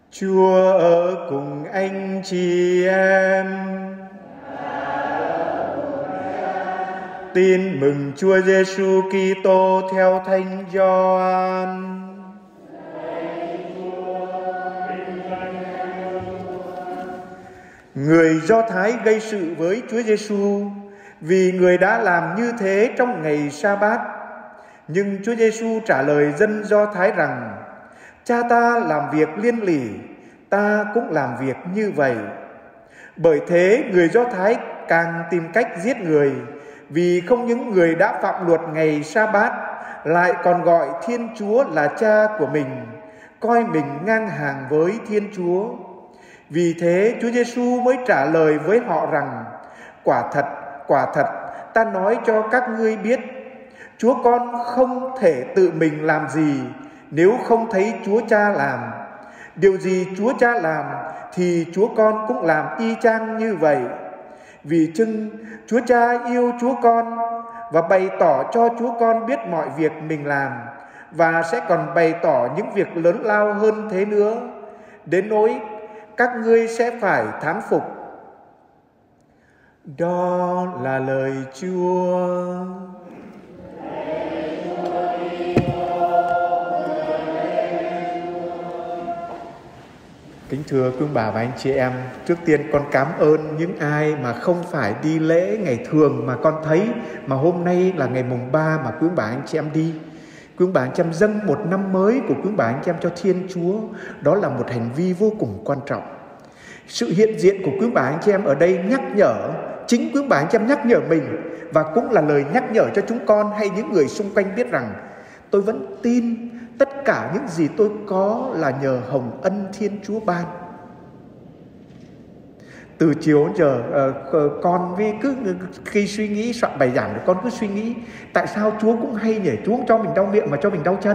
Chúa ở cùng anh chị em. Tin mừng Chúa Giêsu Kitô theo Thánh Gioan. Người Do Thái gây sự với Chúa Giêsu vì người đã làm như thế trong ngày Sa-bát. Nhưng Chúa Giêsu trả lời dân Do Thái rằng: Cha ta làm việc liên lỉ, ta cũng làm việc như vậy. Bởi thế người Do Thái càng tìm cách giết người, vì không những người đã phạm luật ngày Sa-bát lại còn gọi Thiên Chúa là cha của mình, coi mình ngang hàng với Thiên Chúa. Vì thế Chúa Giêsu mới trả lời với họ rằng: quả thật, ta nói cho các ngươi biết, Chúa Con không thể tự mình làm gì nếu không thấy Chúa Cha làm. Điều gì Chúa Cha làm thì Chúa Con cũng làm y chang như vậy. Vì chưng Chúa Cha yêu Chúa Con và bày tỏ cho Chúa Con biết mọi việc mình làm, và sẽ còn bày tỏ những việc lớn lao hơn thế nữa, đến nỗi các ngươi sẽ phải thán phục. Đó là lời Chúa. Kính thưa quý bà và anh chị em, trước tiên con cảm ơn những ai mà không phải đi lễ ngày thường mà con thấy, mà hôm nay là ngày mùng 3 mà quý bà anh chị em đi. Quý bà anh chị em dâng một năm mới của quý bà anh chị em cho Thiên Chúa, đó là một hành vi vô cùng quan trọng. Sự hiện diện của quý bà anh chị em ở đây nhắc nhở, chính quý bà anh chị em nhắc nhở mình, và cũng là lời nhắc nhở cho chúng con hay những người xung quanh biết rằng tôi vẫn tin tất cả những gì tôi có là nhờ hồng ân Thiên Chúa ban. Từ chiều đến giờ con cứ khi suy nghĩ soạn bài giảng thì con cứ suy nghĩ tại sao Chúa cũng hay nhỉ, Chúa không cho mình đau miệng mà cho mình đau chân.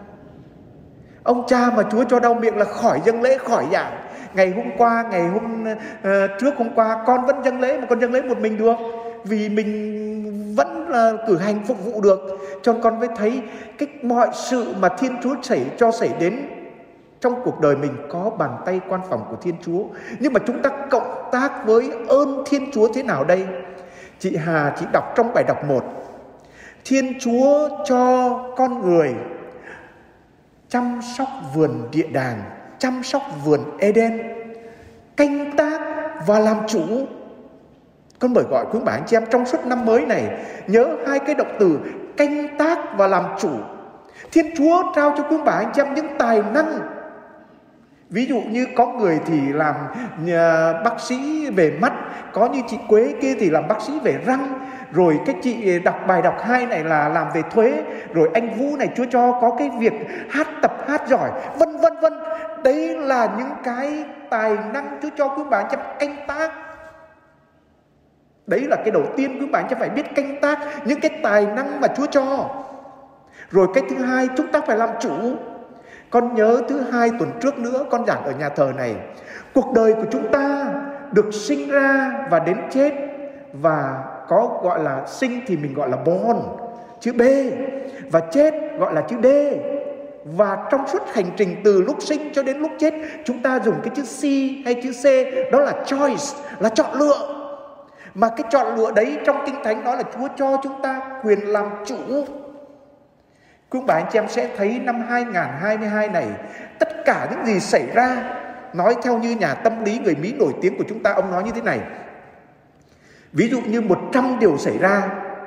Ông cha mà Chúa cho đau miệng là khỏi dâng lễ, khỏi giảng. Ngày hôm trước hôm qua con vẫn dâng lễ, mà con dâng lễ một mình được, vì mình vẫn là cử hành phục vụ được. Cho nên con mới thấy mọi sự mà Thiên Chúa xảy đến trong cuộc đời mình có bàn tay quan phòng của Thiên Chúa. Nhưng mà chúng ta cộng tác với ơn Thiên Chúa thế nào đây? Chị Hà chỉ đọc trong bài đọc 1: Thiên Chúa cho con người chăm sóc vườn địa đàng, chăm sóc vườn Eden, canh tác và làm chủ. Con mời gọi quý bà anh chị em trong suốt năm mới này nhớ hai cái động từ canh tác và làm chủ. Thiên Chúa trao cho quý bà anh chị em những tài năng. Ví dụ như có người thì làm bác sĩ về mắt, có như chị Quế kia thì làm bác sĩ về răng, rồi cái chị đọc bài đọc 2 này là làm về thuế, rồi anh Vũ này Chúa cho có cái việc tập hát giỏi, vân vân. Đấy là những cái tài năng Chúa cho quý bà anh chị em canh tác. Đấy là cái đầu tiên, quý bà anh chị phải biết canh tác những cái tài năng mà Chúa cho. Rồi cái thứ hai, chúng ta phải làm chủ. Con nhớ thứ 2 tuần trước nữa con giảng ở nhà thờ này, cuộc đời của chúng ta được sinh ra và đến chết, và có gọi là sinh thì mình gọi là born, chữ B, và chết gọi là chữ D. Và trong suốt hành trình từ lúc sinh cho đến lúc chết, chúng ta dùng cái chữ C hay chữ C, đó là choice, là chọn lựa. Mà cái chọn lựa đấy trong Kinh Thánh nói là Chúa cho chúng ta quyền làm chủ. Quý bà anh chị em sẽ thấy năm 2022 này, tất cả những gì xảy ra, nói theo như nhà tâm lý người Mỹ nổi tiếng của chúng ta, ông nói như thế này: ví dụ như 100 điều xảy ra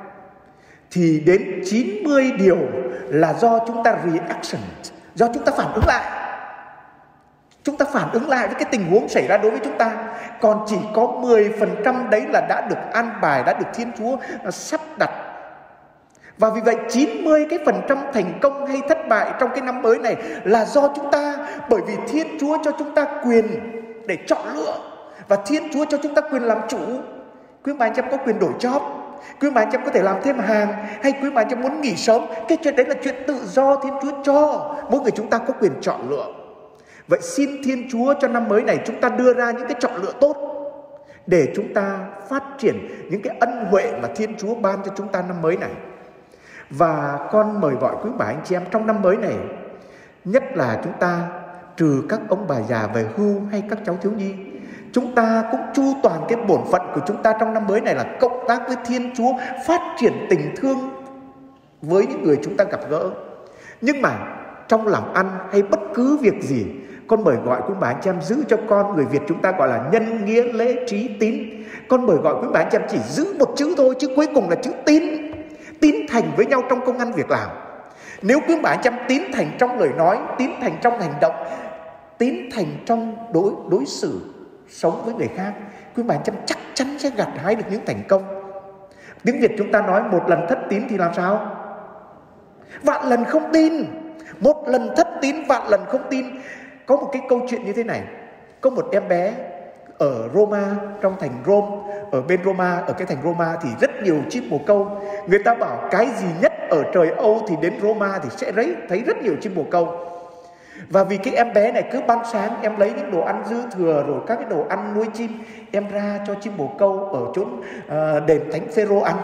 thì đến 90 điều là do chúng ta reaction, do chúng ta phản ứng lại. Chúng ta phản ứng lại với cái tình huống xảy ra đối với chúng ta. Còn chỉ có 10% đấy là đã được an bài, đã được Thiên Chúa sắp đặt. Và vì vậy 90% thành công hay thất bại trong cái năm mới này là do chúng ta. Bởi vì Thiên Chúa cho chúng ta quyền để chọn lựa, và Thiên Chúa cho chúng ta quyền làm chủ. Quý bà anh chị em có quyền đổi job, quý bà anh chị em có thể làm thêm hàng, hay quý bà anh chị em muốn nghỉ sớm. Cái chuyện đấy là chuyện tự do Thiên Chúa cho. Mỗi người chúng ta có quyền chọn lựa. Vậy xin Thiên Chúa cho năm mới này chúng ta đưa ra những cái chọn lựa tốt, để chúng ta phát triển những cái ân huệ mà Thiên Chúa ban cho chúng ta năm mới này. Và con mời gọi quý bà anh chị em trong năm mới này, nhất là chúng ta trừ các ông bà già về hưu hay các cháu thiếu nhi, chúng ta cũng chu toàn cái bổn phận của chúng ta trong năm mới này là cộng tác với Thiên Chúa, phát triển tình thương với những người chúng ta gặp gỡ. Nhưng mà trong làm ăn hay bất cứ việc gì, con mời gọi quý bà anh chị em giữ cho con, người Việt chúng ta gọi là nhân nghĩa lễ trí tín. Con mời gọi quý bà anh chị em chỉ giữ một chữ thôi, chứ cuối cùng là chữ tín. Tín thành với nhau trong công ăn việc làm. Nếu quý bà anh chị em tín thành trong lời nói, tín thành trong hành động, tín thành trong đối xử sống với người khác, quý bà anh chị em chắc chắn sẽ gặt hái được những thành công. Tiếng Việt chúng ta nói một lần thất tín thì làm sao? Vạn lần không tin. Một lần thất tín, vạn lần không tin. Có một cái câu chuyện như thế này. Có một em bé ở Roma, trong thành Rome, ở bên Roma, ở cái thành Roma thì rất nhiều chim bồ câu. Người ta bảo cái gì nhất ở trời Âu thì đến Roma thì sẽ thấy rất nhiều chim bồ câu. Và vì cái em bé này cứ ban sáng em lấy những đồ ăn dư thừa rồi các cái đồ ăn nuôi chim, em ra cho chim bồ câu ở chốn đền Thánh Phêrô ăn.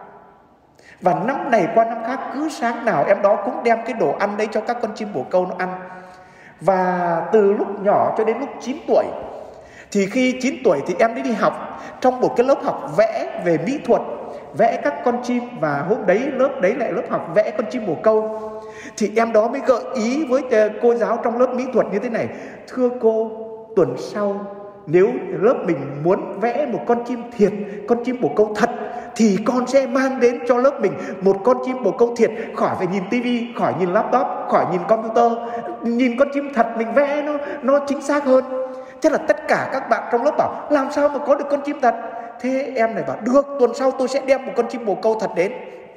Và năm này qua năm khác, cứ sáng nào em đó cũng đem cái đồ ăn đấy cho các con chim bồ câu nó ăn. Và từ lúc nhỏ cho đến lúc 9 tuổi, thì khi 9 tuổi thì em ấy đi học trong một cái lớp học vẽ về mỹ thuật, vẽ các con chim. Và hôm đấy lớp đấy lại lớp học vẽ con chim bồ câu. Thì em đó mới gợi ý với cô giáo trong lớp mỹ thuật như thế này: thưa cô, tuần sau nếu lớp mình muốn vẽ một con chim thiệt, con chim bồ câu thật, thì con sẽ mang đến cho lớp mình một con chim bồ câu thiệt, khỏi phải nhìn tivi, khỏi nhìn laptop, khỏi nhìn computer. Nhìn con chim thật mình vẽ nó chính xác hơn. Thế là tất cả các bạn trong lớp bảo làm sao mà có được con chim thật. Thế em này bảo được, tuần sau tôi sẽ đem một con chim bồ câu thật đến.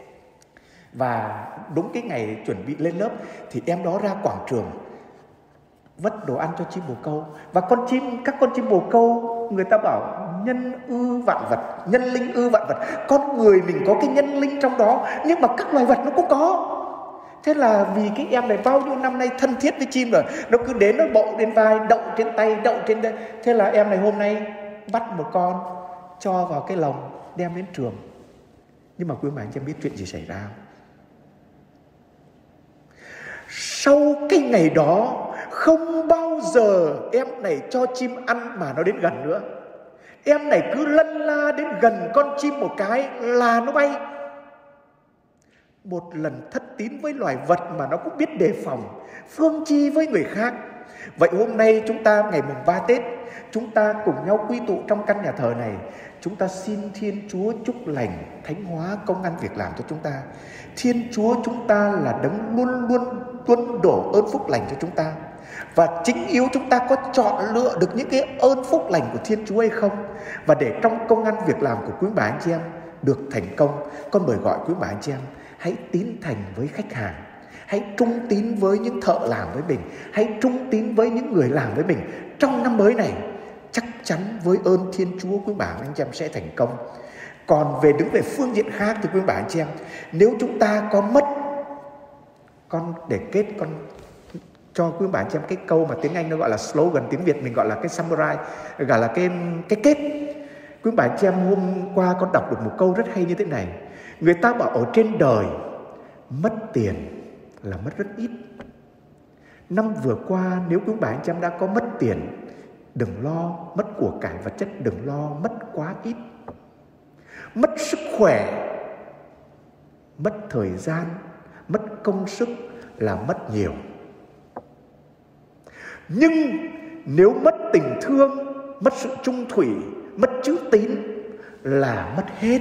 Và đúng cái ngày chuẩn bị lên lớp thì em đó ra quảng trường vất đồ ăn cho chim bồ câu. Và các con chim bồ câu, người ta bảo nhân ư vạn vật, nhân linh ư vạn vật. Con người mình có cái nhân linh trong đó, nhưng mà các loài vật nó cũng có. Thế là vì cái em này bao nhiêu năm nay thân thiết với chim rồi, nó cứ đến nó bậu lên vai, đậu trên tay, đậu trên đây. Thế là em này hôm nay bắt một con cho vào cái lồng đem đến trường. Nhưng mà quý bà anh chị em biết chuyện gì xảy ra không? Sau cái ngày đó, không bao giờ em này cho chim ăn mà nó đến gần nữa. Em này cứ lân la đến gần con chim một cái là nó bay. Một lần thất tín với loài vật mà nó cũng biết đề phòng, phương chi với người khác. Vậy hôm nay chúng ta ngày mùng 3 Tết, chúng ta cùng nhau quy tụ trong căn nhà thờ này. Chúng ta xin Thiên Chúa chúc lành, thánh hóa công ăn việc làm cho chúng ta. Thiên Chúa chúng ta là đấng luôn luôn tuôn đổ ơn phúc lành cho chúng ta. Và chính yếu chúng ta có chọn lựa được những cái ơn phúc lành của Thiên Chúa hay không. Và để trong công ăn việc làm của quý bà anh chị em được thành công, con mời gọi quý bà anh chị em hãy tín thành với khách hàng, hãy trung tín với những thợ làm với mình, hãy trung tín với những người làm với mình. Trong năm mới này, chắc chắn với ơn Thiên Chúa quý bà anh chị em sẽ thành công. Còn đứng về phương diện khác thì quý bà anh chị em, nếu chúng ta có mất, con để kết con cho quý bà anh chị em cái câu mà tiếng Anh nó gọi là slogan, tiếng Việt mình gọi là cái summary, gọi là cái kết. Quý bà anh chị em, hôm qua con đọc được một câu rất hay như thế này: người ta bảo ở trên đời mất tiền là mất rất ít. Năm vừa qua nếu quý bà anh chị em đã có mất tiền, đừng lo mất của cải vật chất, đừng lo mất quá ít. Mất sức khỏe, mất thời gian, mất công sức là mất nhiều. Nhưng nếu mất tình thương, mất sự trung thủy, mất chữ tín là mất hết.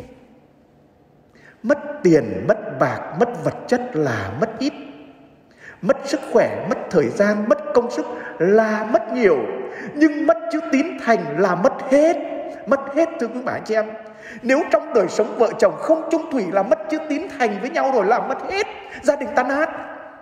Mất tiền, mất bạc, mất vật chất là mất ít. Mất sức khỏe, mất thời gian, mất công sức là mất nhiều. Nhưng mất chữ tín thành là mất hết. Mất hết thưa quý bà anh chị em. Nếu trong đời sống vợ chồng không chung thủy là mất chữ tín thành với nhau rồi là mất hết. Gia đình tan nát.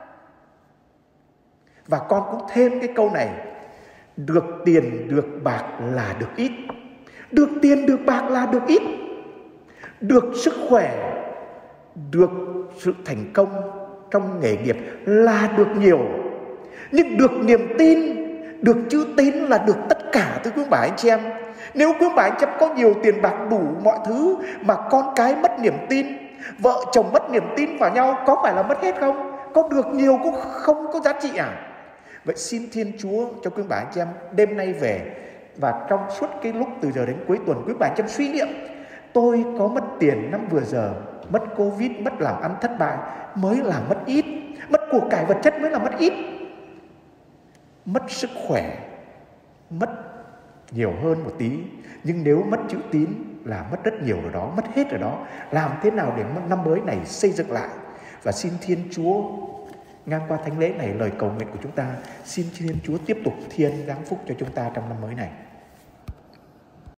Và con cũng thêm cái câu này: được tiền, được bạc là được ít. Được tiền, được bạc là được ít. Được sức khỏe, được sự thành công trong nghề nghiệp là được nhiều. Nhưng được niềm tin, được chữ tín là được tất cả thưa quý bà anh chị em. Nếu quý bà anh chị em có nhiều tiền bạc đủ mọi thứ mà con cái mất niềm tin, vợ chồng mất niềm tin vào nhau, có phải là mất hết không? Có được nhiều cũng không có giá trị à? Vậy xin Thiên Chúa cho quý bà anh chị em đêm nay về và trong suốt cái lúc từ giờ đến cuối tuần, quý bà anh chị em suy niệm: tôi có mất tiền năm vừa giờ, mất Covid, mất làm ăn thất bại mới là mất ít, mất của cải vật chất mới là mất ít, mất sức khỏe mất nhiều hơn một tí, nhưng nếu mất chữ tín là mất rất nhiều rồi đó, mất hết rồi đó. Làm thế nào để năm mới này xây dựng lại? Và xin Thiên Chúa ngang qua thánh lễ này, lời cầu nguyện của chúng ta, xin Thiên Chúa tiếp tục thiên giáng phúc cho chúng ta trong năm mới này.